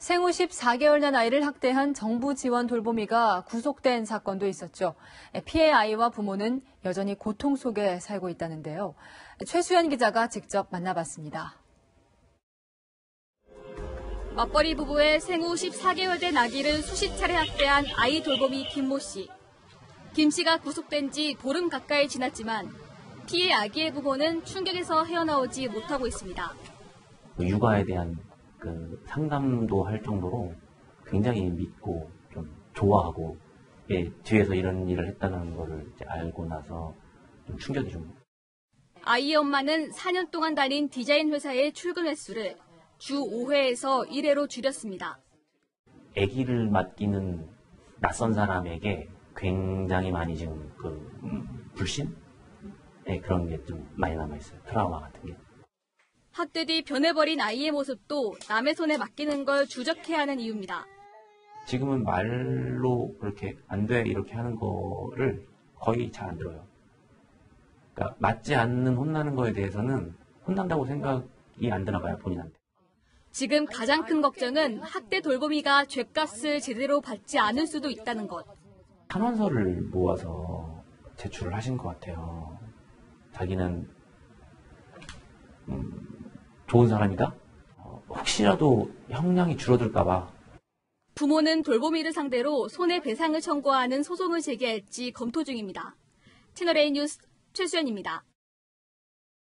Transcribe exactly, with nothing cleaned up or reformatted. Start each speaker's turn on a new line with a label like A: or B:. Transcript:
A: 생후 십사 개월 난 아이를 학대한 정부 지원 돌보미가 구속된 사건도 있었죠. 피해 아이와 부모는 여전히 고통 속에 살고 있다는데요. 최수연 기자가 직접 만나봤습니다.
B: 맞벌이 부부의 생후 십사 개월 된 아기를 수십 차례 학대한 아이 돌보미 김모 씨. 김 씨가 구속된 지 보름 가까이 지났지만 피해 아기의 부모는 충격에서 헤어나오지 못하고 있습니다.
C: 육아에 대한 그 상담도 할 정도로 굉장히 믿고 좀 좋아하고, 예, 뒤에서 이런 일을 했다는 거를 이제 알고 나서 좀 충격이 좀.
B: 아이의 엄마는 사 년 동안 다닌 디자인 회사의 출근 횟수를 주 오 회에서 일 회로 줄였습니다.
C: 아기를 맡기는 낯선 사람에게 굉장히 많이 지금 그 불신? 네, 그런 게 좀 많이 남아있어요. 트라우마 같은 게.
B: 학대 뒤 변해버린 아이의 모습도 남의 손에 맡기는 걸 주적해야 하는 이유입니다.
C: 지금은 말로 그렇게 안 돼 이렇게 하는 거를 거의 잘 안 들어요. 그러니까 맞지 않는 혼나는 거에 대해서는 혼난다고 생각이 안 드나 봐요, 본인한테.
B: 지금 가장 큰 걱정은 학대 돌보미가 죗값을 제대로 받지 않을 수도 있다는 것.
C: 탄원서를 모아서 제출을 하신 것 같아요. 자기는 음, 좋은 사람이다? 어, 혹시라도 형량이 줄어들까 봐.
B: 부모는 돌보미를 상대로 손해배상을 청구하는 소송을 제기할지 검토 중입니다. 채널A 뉴스 최수연입니다.